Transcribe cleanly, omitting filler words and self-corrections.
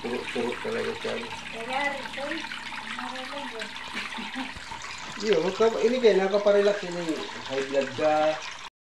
Turo-turo talaga siya. Kaya rin, marunong eh. Hindi, ini kayo, nakaparelax yun yung high blood ka,